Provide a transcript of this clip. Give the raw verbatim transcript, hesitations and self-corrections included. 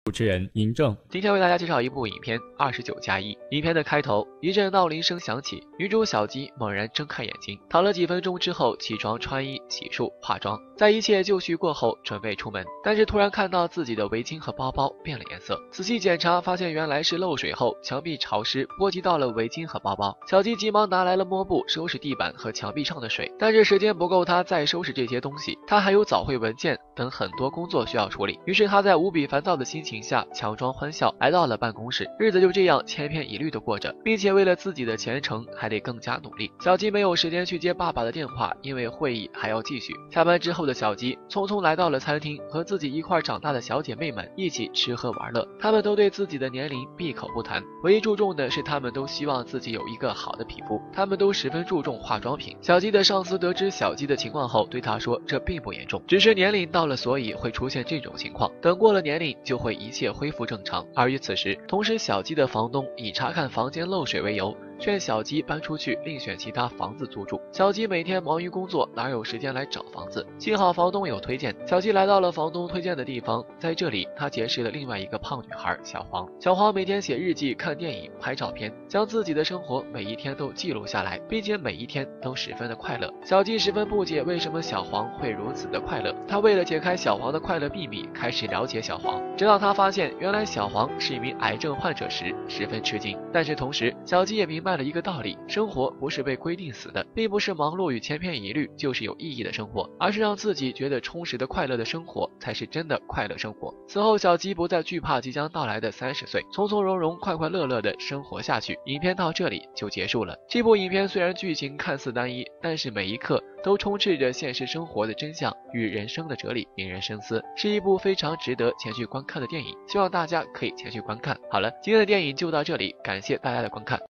主持人尹正。 今天为大家介绍一部影片《二十九加一》。影片的开头，一阵闹铃声响起，女主小吉猛然睁开眼睛，躺了几分钟之后起床穿衣、洗漱、化妆，在一切就绪过后准备出门，但是突然看到自己的围巾和包包变了颜色，仔细检查发现原来是漏水后墙壁潮湿波及到了围巾和包包。小吉急忙拿来了抹布收拾地板和墙壁上的水，但是时间不够她再收拾这些东西，她还有早会文件等很多工作需要处理。于是她在无比烦躁的心情下强装欢笑来到了办公室，日子就这样千篇一律的过着，并且为了自己的前程还得更加努力。小吉没有时间去接爸爸的电话，因为会议还要继续。下班之后的小吉匆匆来到了餐厅，和自己一块长大的小姐妹们一起吃喝玩乐。她们都对自己的年龄闭口不谈，唯一注重的是她们都希望自己有一个好的皮肤，她们都十分注重化妆品。小吉的上司得知小吉的情况后对她说，这并不严重，只是年龄到了，所以会出现这种情况，等过了年龄就会一切恢复正常。而与此时，同时小吉的房东以查看房间漏水为由，劝小吉搬出去另选其他房子租住。小吉每天忙于工作，哪有时间来找房子？幸好房东有推荐，小吉来到了房东推荐的地方。在这里，他结识了另外一个胖女孩小黄。小黄每天写日记、看电影、拍照片，将自己的生活每一天都记录下来，并且每一天都十分的快乐。小吉十分不解为什么小黄会如此的快乐，他为了解开小黄的快乐秘密，开始了解小黄，直到他发现原来小黄是一名癌症患者时，十分吃惊。但是同时，小吉也明白了一个道理，生活不是被规定死的，并不是忙碌与千篇一律就是有意义的生活，而是让自己觉得充实的快乐的生活才是真的快乐生活。此后小吉不再惧怕即将到来的三十岁，从从容容快快乐乐的生活下去。影片到这里就结束了。这部影片虽然剧情看似单一，但是每一刻都充斥着现实生活的真相与人生的哲理，引人深思，是一部非常值得前去观看的电影，希望大家可以前去观看。好了，今天的电影就到这里，感谢大家的观看。